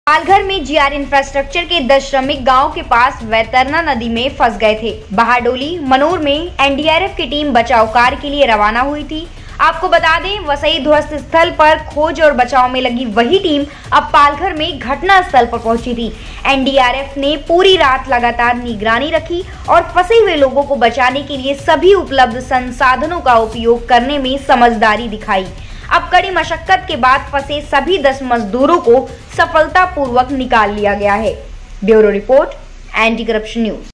पालघर में GR infrastructure के 10 श्रमिक गांव के पास वैतरना नदी में फंस गए थे। बहाडोली मनोर में एनडीआरएफ की टीम बचाव कार्य के लिए रवाना हुई थी। आपको बता दें, वसई ध्वस्त स्थल पर खोज और बचाव में लगी वही टीम अब पालघर में घटना स्थल पर पहुंची थी। एनडीआरएफ ने पूरी रात लगातार निगरानी रखी और फंसे हुए लोगों को बचाने के लिए सभी उपलब्ध संसाधनों का उपयोग करने में समझदारी दिखाई। अब कड़ी मशक्कत के बाद फंसे सभी 10 मजदूरों को सफलतापूर्वक निकाल लिया गया है। Bureau report, anti corruption news.